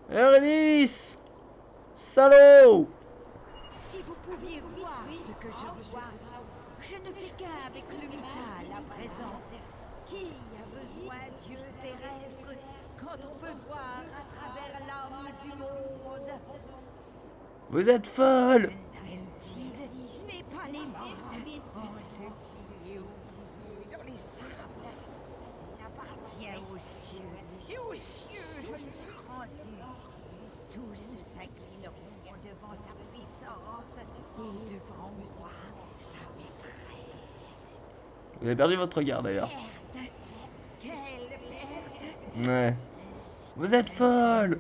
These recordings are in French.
Erlis! Salaud! Si vous pouviez voir ce que je vois, je ne fais qu'un avec le métal à présent. Qui a besoin d'yeux terrestres quand on peut voir à travers l'âme du monde? Vous êtes folle! Naruntide n'est pas les morts. Oh, ce qui est au fond, dans les sables, appartient aux cieux. Et aux cieux, je l'ai rendu. Tous s'inclineront devant sa puissance et devant moi, sa maîtresse. Vous avez perdu votre regard d'ailleurs. Perte. Quelle perte! Ouais. Vous êtes folle!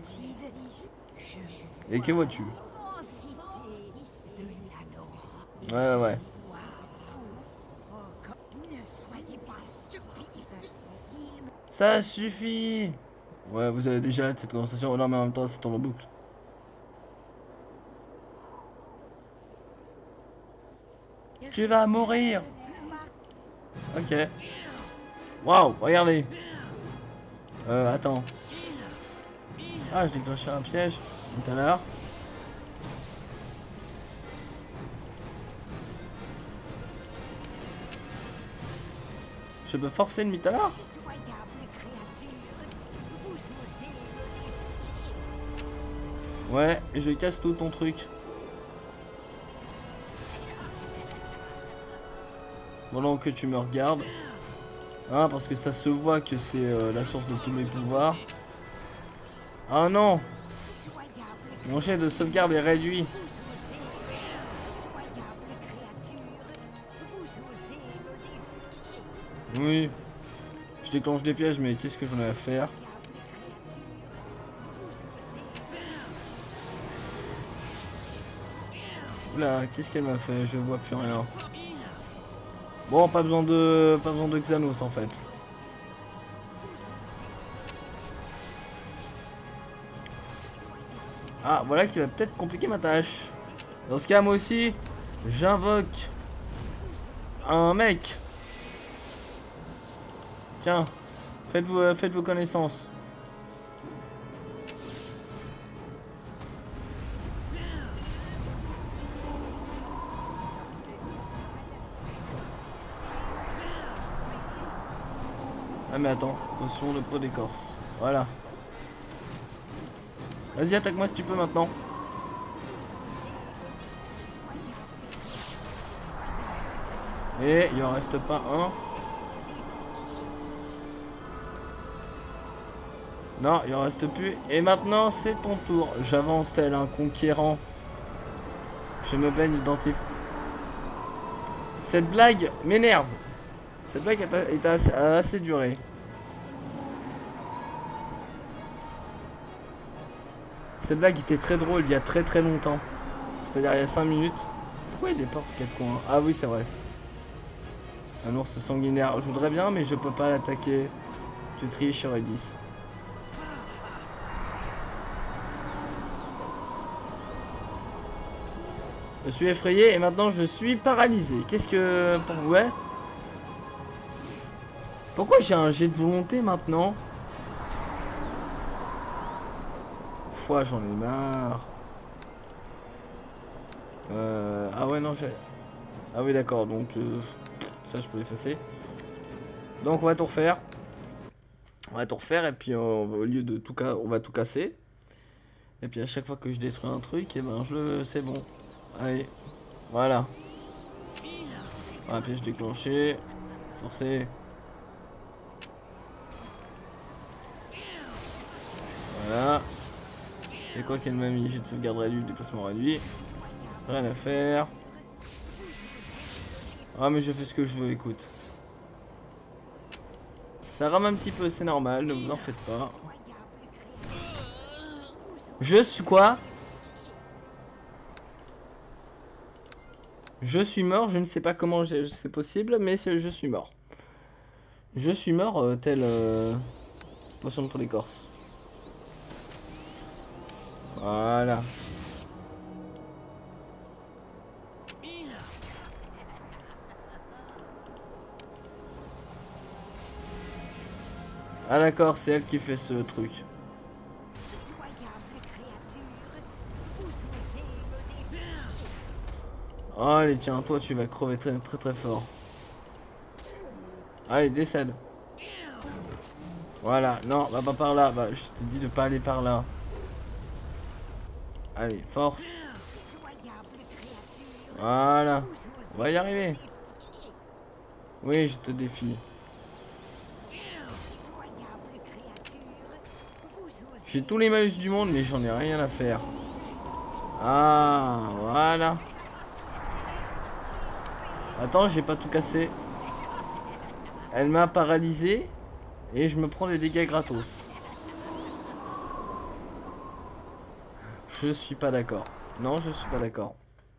Je Et que vois-tu? l'immensité de l'anneau. Ouais, ouais. Ne soyez pas stupide. Ça suffit! Ouais, vous avez déjà cette conversation. Oh non, mais en même temps, c'est tourne en boucle. Tu vas mourir! Ok. Waouh, regardez! Attends. Ah, je déclenché un piège tout à l'heure. Je peux forcer le tout-à-l'heure? Incroyable créature, vous osez Ouais, et je casse tout ton truc. Pendant que tu me regardes. Hein, parce que ça se voit que c'est la source de tous mes pouvoirs. Ah non! Mon jet de sauvegarde est réduit. Oui. Je déclenche des pièges, mais qu'est-ce que j'en ai à faire? Oula, qu'est-ce qu'elle m'a fait? Je vois plus rien. Bon, pas besoin de Xanos en fait. Ah, voilà qui va peut-être compliquer ma tâche. Dans ce cas, moi aussi, j'invoque un mec. Tiens, faites vos connaissances. Ah mais attends, potion de peau d'écorce. Voilà. Vas-y, attaque-moi si tu peux maintenant. Et il en reste pas un. Non, il en reste plus. Et maintenant, c'est ton tour. J'avance tel un conquérant. Je me baigne dans tes fous. Cette blague m'énerve. Cette blague est assez durée. Cette blague était très drôle il y a très longtemps. C'est-à-dire il y a 5 minutes. Pourquoi il y a des portes aux 4 coins? Ah oui, c'est vrai. Un ours sanguinaire. Je voudrais bien, mais je peux pas l'attaquer. Tu triches, j'aurais 10. Je suis effrayé et maintenant je suis paralysé. Qu'est-ce que pour vous est? Pourquoi j'ai un jet de volonté maintenant? Foi, j'en ai marre. Ah ouais non j'ai... Ah oui d'accord, donc ça je peux l'effacer. Donc on va tout refaire. On va tout refaire et puis au lieu de tout on va tout casser. Et puis à chaque fois que je détruis un truc, et ben c'est bon. Allez, voilà. Voilà, piège déclenché. Forcé. Voilà. C'est quoi qu'elle m'a mis? J'ai de sauvegarde réduit, déplacement réduit. Rien à faire. Ah mais je fais ce que je veux, écoute. Ça rame un petit peu, c'est normal, ne vous en faites pas. Je suis quoi? Je suis mort, je ne sais pas comment c'est possible, mais je suis mort. Je suis mort tel potion pour l'écorce. Voilà. Ah d'accord, c'est elle qui fait ce truc. Allez, tiens, toi, tu vas crever très très très fort. Allez, décède. Voilà, non, va pas par là. Bah, je t'ai dit de pas aller par là. Allez, force. Voilà. On va y arriver. Oui, je te défie. J'ai tous les malus du monde, mais j'en ai rien à faire. Ah, voilà. Attends, j'ai pas tout cassé. Elle m'a paralysé. Et je me prends des dégâts gratos. Je suis pas d'accord. Non, je suis pas d'accord.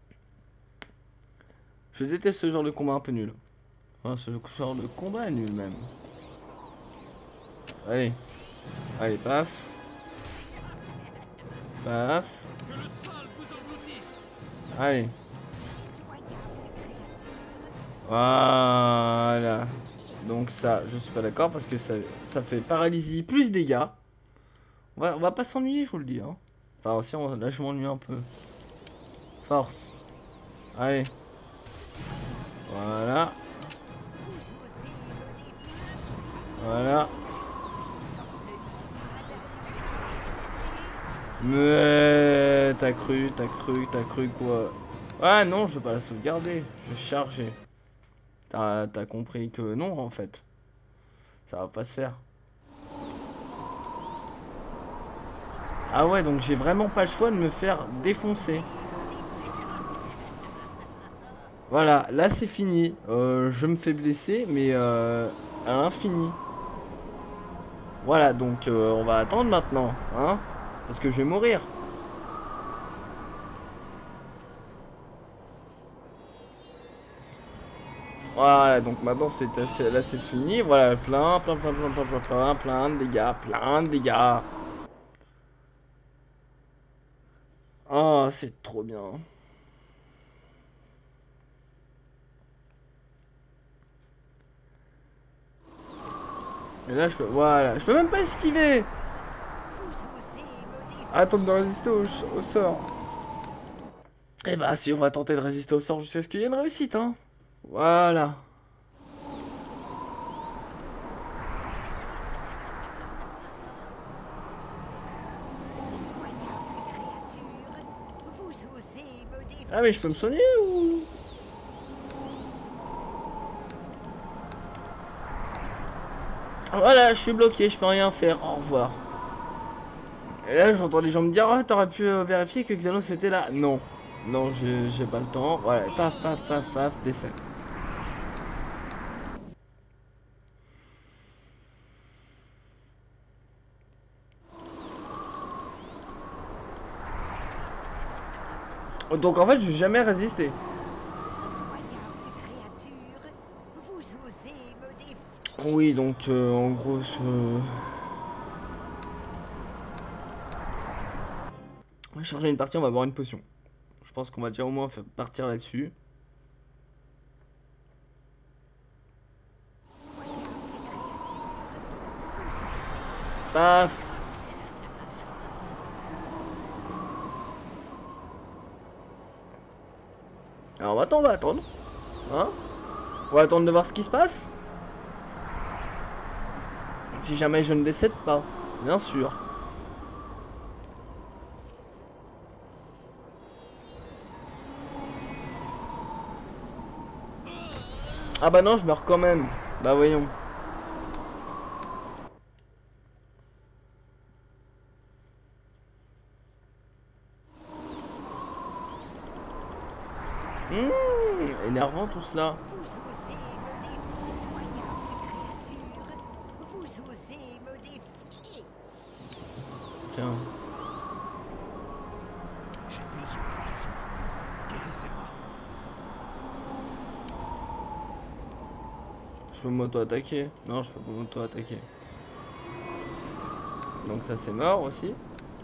Je déteste ce genre de combat un peu nul. Enfin, ce genre de combat est nul même. Allez. Allez, paf. Paf. Allez. Voilà. Donc ça, je suis pas d'accord parce que ça fait paralysie plus dégâts. On va pas s'ennuyer, je vous le dis. Hein. Enfin, aussi, là, je m'ennuie un peu. Force. Allez. Voilà. Voilà. Mais t'as cru quoi? Ah non, je vais pas la sauvegarder. Je vais charger. T'as compris que non, en fait. Ça va pas se faire. Ah ouais, donc j'ai vraiment pas le choix de me faire défoncer. Voilà, là c'est fini. Je me fais blesser, mais à l'infini. Voilà, donc on va attendre maintenant, hein, parce que je vais mourir. Voilà, donc maintenant là c'est fini. Voilà, plein de dégâts. Oh, c'est trop bien. Mais là je peux, voilà, je peux même pas esquiver. Attendre de résister au sort. Eh bah si, on va tenter de résister au sort jusqu'à ce qu'il y ait une réussite, hein. Voilà. Ah mais je peux me soigner ou... Voilà, je suis bloqué, je peux rien faire, au revoir. Et là j'entends les gens me dire, oh t'aurais pu vérifier que Xanos était là. Non, non, j'ai pas le temps. Voilà, paf, décès. Donc en fait je vais jamais résister. Oui, donc en gros on va charger une partie, on va boire une potion. Je pense qu'on va déjà au moins partir là-dessus. Paf. Alors on va attendre. Hein? On va attendre de voir ce qui se passe. Si jamais je ne décède pas, bien sûr. Ah bah non, je meurs quand même. Bah voyons. Énervant tout cela. Tiens. Je peux m'auto-attaquer. Non, je peux pas m'auto-attaquer. Donc ça c'est mort aussi.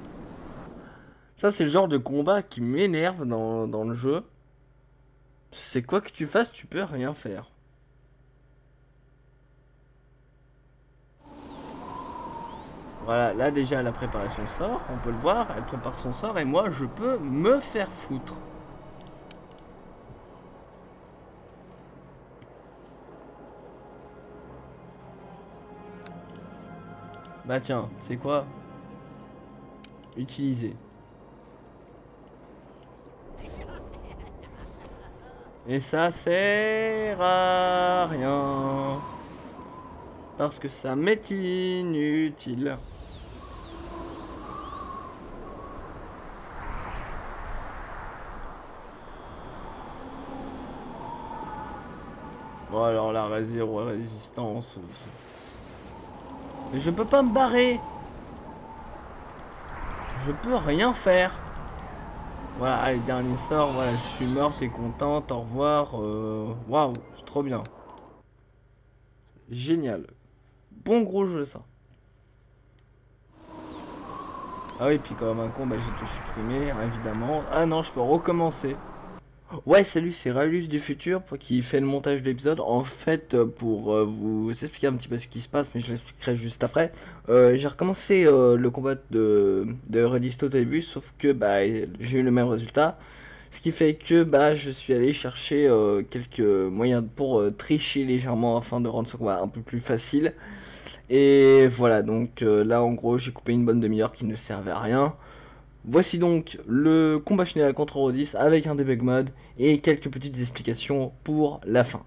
Ça c'est le genre de combat qui m'énerve dans le jeu. C'est quoi que tu fasses, tu peux rien faire. Voilà, là déjà elle a préparé son sort, on peut le voir, elle prépare son sort et moi je peux me faire foutre. Bah tiens, c'est quoi? Utiliser. Et ça sert à rien. Parce que ça m'est inutile. Bon alors la zéro résistance. Mais je peux pas me barrer. Je peux rien faire. Voilà, allez, dernier sort, voilà, je suis mort, t'es contente, au revoir. Waouh, c'est trop bien. Génial. Bon gros jeu ça. Ah oui, puis comme un con, bah, j'ai tout supprimé, évidemment. Ah non, je peux recommencer. Ouais, salut, c'est Ralus du futur qui fait le montage de l'épisode. En fait, pour vous expliquer un petit peu ce qui se passe, mais je l'expliquerai juste après. J'ai recommencé le combat de Redisto au début, sauf que bah, j'ai eu le même résultat. Ce qui fait que bah, je suis allé chercher quelques moyens pour tricher légèrement afin de rendre ce combat un peu plus facile. Et voilà, donc là en gros, j'ai coupé une bonne demi-heure qui ne servait à rien. Voici donc le combat final contre Rodis avec un debug mode et quelques petites explications pour la fin.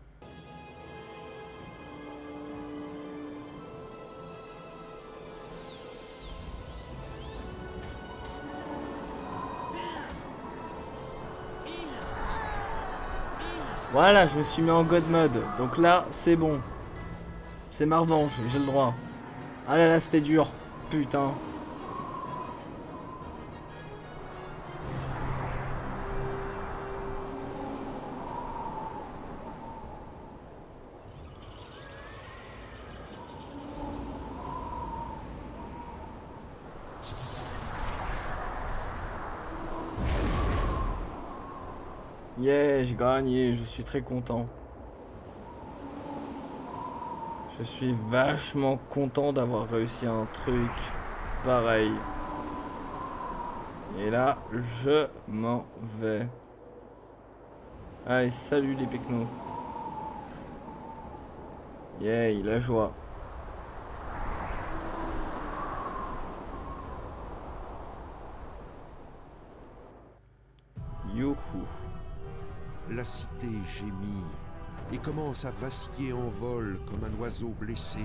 Voilà, je me suis mis en God mode, donc là c'est bon. C'est ma revanche, j'ai le droit. Ah là là, c'était dur, putain. Yeah, j'ai gagné, je suis très content. Je suis vachement content d'avoir réussi un truc pareil. Et là, je m'en vais. Allez, salut les pecnos. Yeah, la joie. Youhou. La cité gémit et commence à vaciller en vol comme un oiseau blessé.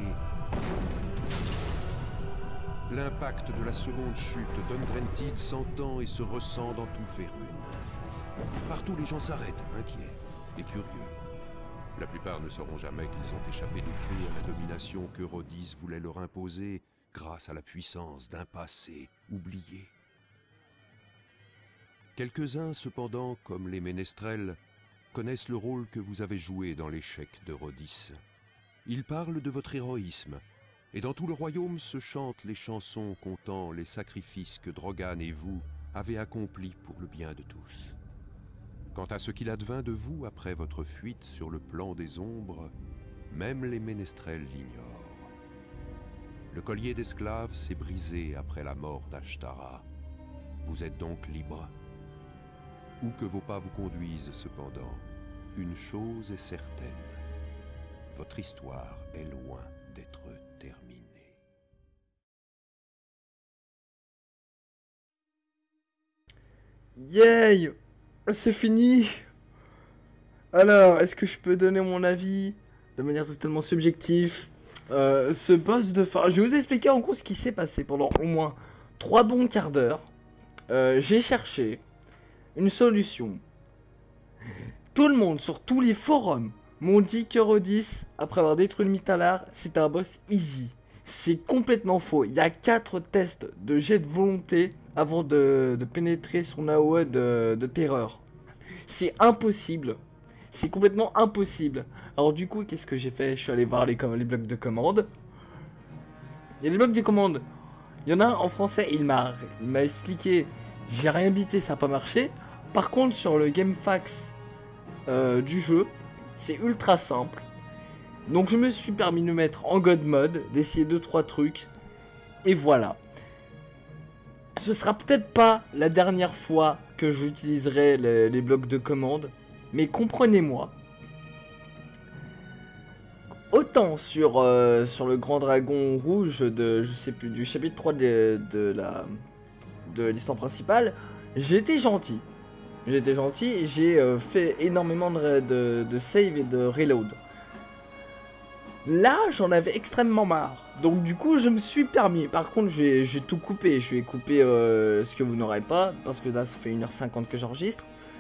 L'impact de la seconde chute d'Unbrentid s'entend et se ressent dans tout Faerûn. Partout les gens s'arrêtent, inquiets et curieux. La plupart ne sauront jamais qu'ils ont échappé depuis à la domination que Rodis voulait leur imposer grâce à la puissance d'un passé oublié. Quelques-uns, cependant, comme les ménestrels, connaissent le rôle que vous avez joué dans l'échec de Rodis. Ils parlent de votre héroïsme, et dans tout le royaume se chantent les chansons contant les sacrifices que Drogan et vous avez accomplis pour le bien de tous. Quant à ce qu'il advint de vous après votre fuite sur le plan des ombres, même les ménestrels l'ignorent. Le collier d'esclaves s'est brisé après la mort d'Ashtara. Vous êtes donc libre. Où que vos pas vous conduisent, cependant, une chose est certaine. Votre histoire est loin d'être terminée. Yay! C'est fini! Alors, est-ce que je peux donner mon avis de manière totalement subjective? Ce boss de fin... Je vais vous expliquer en gros ce qui s'est passé pendant au moins 3 bons quarts d'heure. J'ai cherché une solution. Tout le monde, sur tous les forums, m'ont dit que Rodis, après avoir détruit le Mythallar, c'était un boss easy. C'est complètement faux. Il y a 4 tests de jet de volonté avant de pénétrer son AOE de terreur. C'est impossible. C'est complètement impossible. Alors du coup, qu'est-ce que j'ai fait? Je suis allé voir les blocs de commande. Il y a des blocs de commande. Il y en a un en français, il m'a expliqué. J'ai rien bité, ça n'a pas marché. Par contre, sur le GameFAQs du jeu, c'est ultra simple. Donc je me suis permis de me mettre en God mode, d'essayer 2-3 trucs. Et voilà. Ce sera peut-être pas la dernière fois que j'utiliserai les blocs de commande. Mais comprenez-moi. étant sur le grand dragon rouge de, je sais plus, du chapitre 3 de l'histoire principale, j'ai été gentil. J'ai été gentil et j'ai fait énormément de save et de reload. Là, j'en avais extrêmement marre. Donc du coup, je me suis permis. Par contre, je vais tout couper. Je vais couper ce que vous n'aurez pas. Parce que là, ça fait 1h50 que j'enregistre.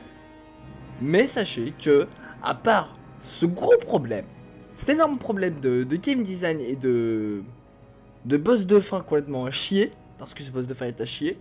Mais sachez que, à part ce gros problème, cet énorme problème de game design et de boss de fin complètement à chier, parce que ce boss de fin est à chier,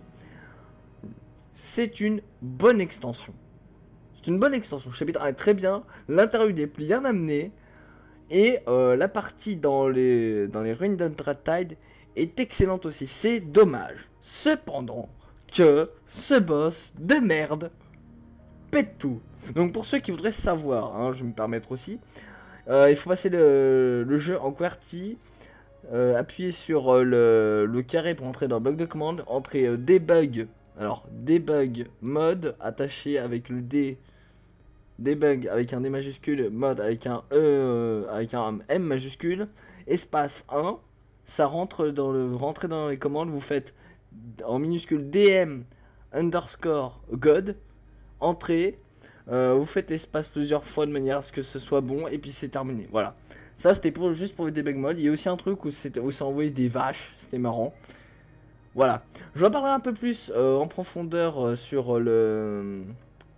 c'est une bonne extension. C'est une bonne extension. Le chapitre 1 est très bien, l'intérieur est bien amené, et la partie dans les ruines d'Undratide est excellente aussi. C'est dommage, cependant, que ce boss de merde pète tout. Donc pour ceux qui voudraient savoir, hein, je vais me permettre aussi, il faut passer le jeu en QWERTY, appuyer sur le carré pour entrer dans le bloc de commande, entrer debug, alors debug mode attaché avec le D, debug avec un D majuscule, mode avec un E, avec un M majuscule, espace 1, ça rentre rentrer dans les commandes, vous faites en minuscule DM underscore God, entrée. Vous faites espace plusieurs fois de manière à ce que ce soit bon et puis c'est terminé. Voilà. Ça c'était juste pour le debug mode. Il y a aussi un truc où ça envoyait des vaches. C'était marrant. Voilà. Je vais en parler un peu plus en profondeur sur la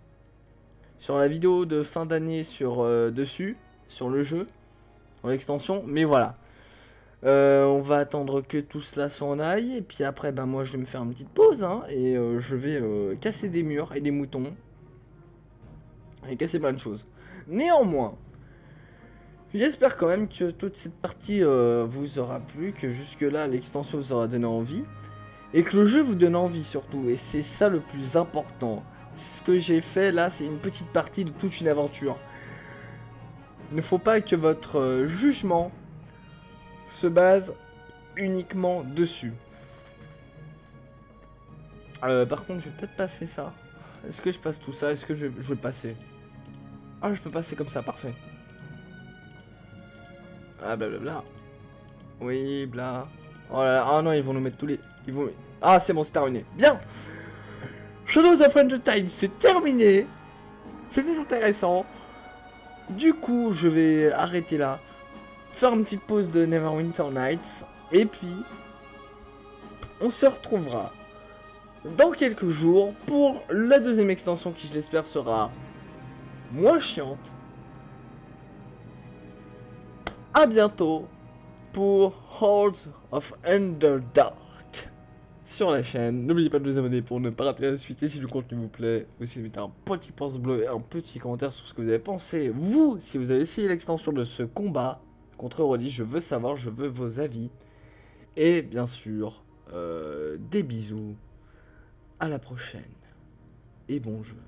vidéo de fin d'année sur le jeu, en l'extension. Mais voilà. On va attendre que tout cela s'en aille. Et puis après, ben moi je vais me faire une petite pause. Hein, et je vais casser des murs et des moutons. Et casser plein de choses. Néanmoins, j'espère quand même que toute cette partie vous aura plu, que jusque là l'extension vous aura donné envie, et que le jeu vous donne envie surtout, et c'est ça le plus important. Ce que j'ai fait là, c'est une petite partie de toute une aventure. Il ne faut pas que votre jugement se base uniquement dessus. Par contre, je vais peut-être passer ça. Est-ce que je passe tout ça? Est-ce que je vais passer? Ah, je peux passer comme ça, parfait. Ah, blablabla. Oui, bla. Oh là là, ah non, ils vont nous mettre tous les... Ah, c'est bon, c'est terminé. Bien. Shadows of Undertale, c'est terminé. C'était intéressant. Du coup, je vais arrêter là. Faire une petite pause de Neverwinter Nights. Et puis, on se retrouvera dans quelques jours pour la deuxième extension qui, je l'espère, sera moins chiante. A bientôt pour Hordes of Underdark sur la chaîne. N'oubliez pas de vous abonner pour ne pas rater la suite. Et si le contenu vous plaît, aussi mettez un petit pouce bleu et un petit commentaire sur ce que vous avez pensé. Vous, si vous avez essayé l'extension de ce combat contre Roddy, je veux savoir, je veux vos avis. Et bien sûr, des bisous. À la prochaine. Et bon jeu.